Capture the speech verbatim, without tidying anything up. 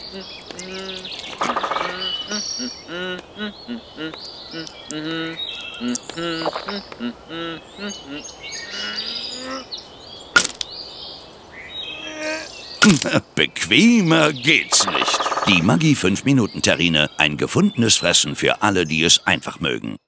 Bequemer geht's nicht. Die Maggi fünf Minuten Terrine. Ein gefundenes Fressen für alle, die es einfach mögen.